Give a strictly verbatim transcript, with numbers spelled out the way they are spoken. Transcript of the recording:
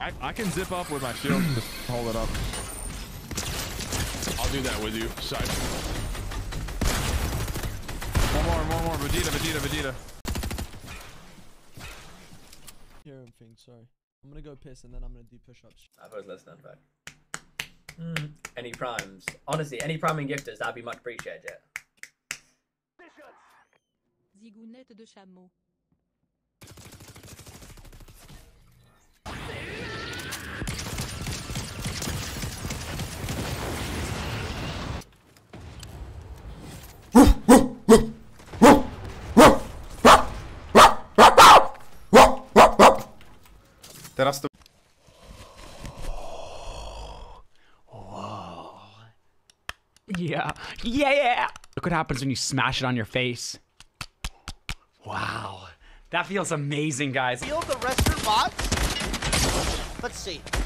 I, I can zip up with my shield. Just hold it up. I'll do that with you. Side. One more, one more. Vegeta, Vegeta, Vegeta. Hear him think, sorry. I'm gonna go piss and then I'm gonna do push-ups. I was listening, but mm. Any primes? Honestly, any priming gifters, that'd be much appreciated. Zigounette de chameau. Teraz to... Whoa. Yeah. Yeah. Look what happens when you smash it on your face. Wow. That feels amazing, guys. Feel the rest are bots? Let's see.